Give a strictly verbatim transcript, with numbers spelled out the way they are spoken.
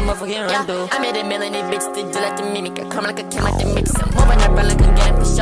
motherfucking run through. I made a million bitch, did you like the mimic? I come like a cat like the mix. I'm moving up like a gap.